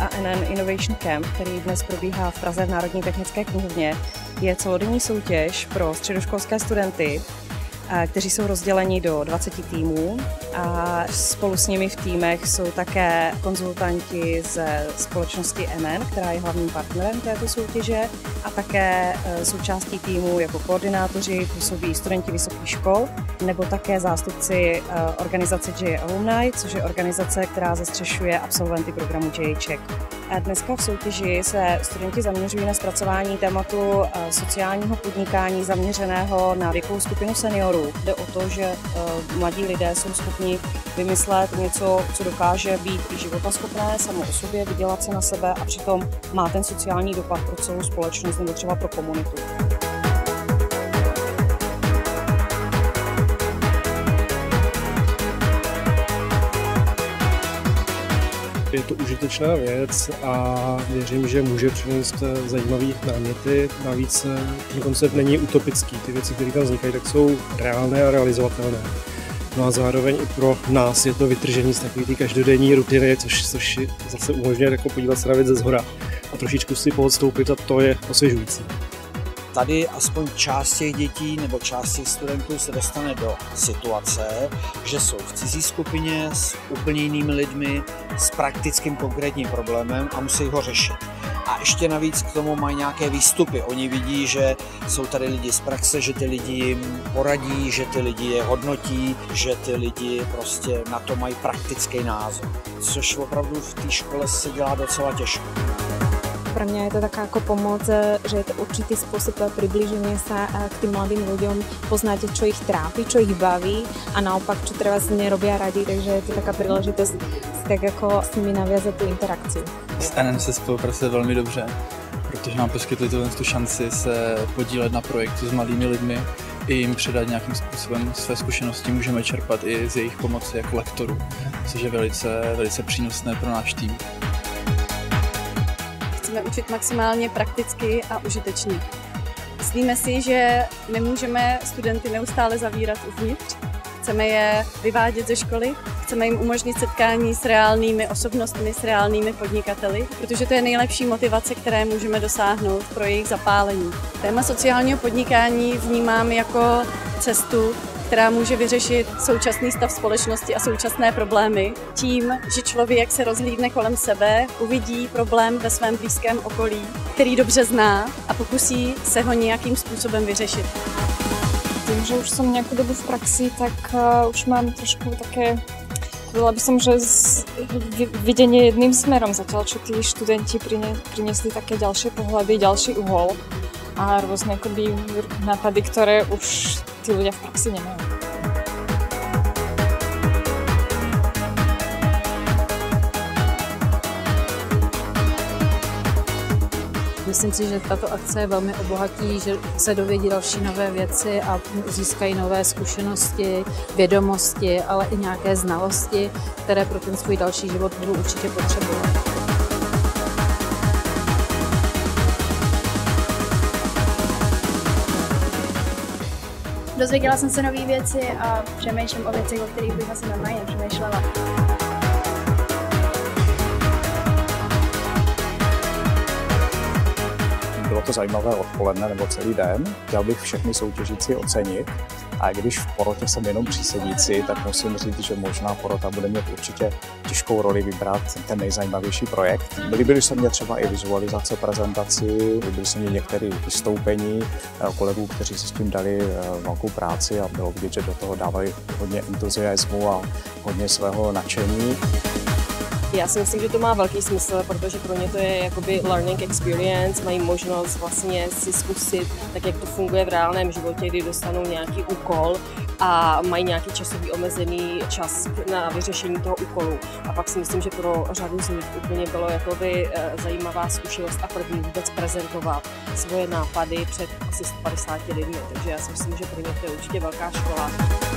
a NN Innovation Camp, který dnes probíhá v Praze v Národní technické knihovně, je celodenní soutěž pro středoškolské studenty, kteří jsou rozděleni do 20 týmů a spolu s nimi v týmech jsou také konzultanti ze společnosti NN, která je hlavním partnerem této soutěže, a také součástí týmu jako koordinátoři působí studenti vysokých škol nebo také zástupci organizace JA Alumni, což je organizace, která zastřešuje absolventy programu JA Czech. A dneska v soutěži se studenti zaměřují na zpracování tématu sociálního podnikání zaměřeného na věkovou skupinu seniorů. Jde o to, že mladí lidé jsou schopni vymyslet něco, co dokáže být i životaschopné samo o sobě, vydělat se na sebe a přitom má ten sociální dopad pro celou společnost nebo třeba pro komunitu. Je to užitečná věc a věřím, že může přinést zajímavý náměty. Navíc ten koncept není utopický. Ty věci, které tam vznikají, tak jsou reálné a realizovatelné. No a zároveň i pro nás je to vytržení z takové té každodenní rutiny, což zase umožňuje jako podívat se na věc ze zhora a trošičku si poodstoupit, a to je osvěžující. Tady aspoň část těch dětí nebo část těch studentů se dostane do situace, že jsou v cizí skupině s úplně jinými lidmi, s praktickým konkrétním problémem a musí ho řešit. A ještě navíc k tomu mají nějaké výstupy. Oni vidí, že jsou tady lidi z praxe, že ty lidi jim poradí, že ty lidi je hodnotí, že ty lidi prostě na to mají praktický názor. Což opravdu v té škole se dělá docela těžko. Pre mňa je to taká ako pomoc, že je to určitý spôsob približenia sa k tým mladým ľuďom. Poznáte, čo ich trápi, čo ich baví a naopak, čo treba si nerobia radi, takže je to taká príležitosť tak ako s nimi naviazať tú interakciu. S NN se spolupracuje velmi dobře, protože nám poskytli tu šanci se podílet na projektu s mladými lidmi i jim předat nějakým způsobem své zkušenosti. Můžeme čerpat i z jejich pomoci jako lektorů, což je velice přínosné pro náš tým. Chceme učit maximálně prakticky a užitečně. Myslíme si, že nemůžeme studenty neustále zavírat uvnitř. Chceme je vyvádět ze školy, chceme jim umožnit setkání s reálnými osobnostmi, s reálnými podnikateli, protože to je nejlepší motivace, které můžeme dosáhnout pro jejich zapálení. Téma sociálního podnikání vnímám jako cestu, která může vyřešit současný stav společnosti a současné problémy tím, že člověk se rozhlídne kolem sebe, uvidí problém ve svém blízkém okolí, který dobře zná a pokusí se ho nějakým způsobem vyřešit. Tím, že už som nejakú dobu v praxi, tak už mám trošku také, povedala by som, že videnie jedným smerom, zatiaľ čo tí študenti priniesli také ďalšie pohľady, ďalší uhol a rôzne akoby nápady, ktoré už tí ľudia v praxi nemajú. Myslím si, že tato akce je velmi obohatí, že se dovědí další nové věci a získají nové zkušenosti, vědomosti, ale i nějaké znalosti, které pro ten svůj další život budou určitě potřebovat. Dozvěděla jsem se nové věci a přemýšlím o věcech, o kterých bych asi normálně nepřemýšlela. Bylo to zajímavé odpoledne nebo celý den. Chtěl bych všechny soutěžící ocenit. A když v porotě jsem jenom přísedící, tak musím říct, že možná porota bude mít určitě těžkou roli vybrat ten nejzajímavější projekt. Líbily se mně třeba i vizualizace prezentací, líbily se mně některé vystoupení kolegů, kteří si s tím dali velkou práci a bylo vidět, že do toho dávají hodně entuziasmu a hodně svého nadšení. Já si myslím, že to má velký smysl, protože pro ně to je jakoby learning experience, mají možnost vlastně si zkusit, tak jak to funguje v reálném životě, kdy dostanou nějaký úkol a mají nějaký časový omezený čas na vyřešení toho úkolu. A pak si myslím, že pro řadu z nich úplně bylo jakoby zajímavá zkušenost a první vůbec prezentovat svoje nápady před asi 150 lidmi. Takže já si myslím, že pro ně to je určitě velká škola.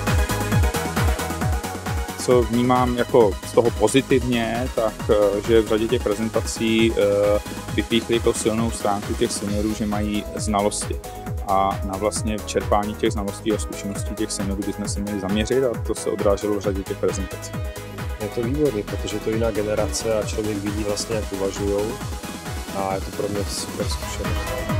Co vnímám jako z toho pozitivně, tak že v řadě těch prezentací vypíchli jako silnou stránku těch seniorů, že mají znalosti. A na vlastně čerpání těch znalostí a zkušeností těch seniorů bychom se měli zaměřit a to se odráželo v řadě těch prezentací. Je to výborný, protože to je jiná generace a člověk vidí vlastně, jak uvažujou a je to pro mě super zkušenost.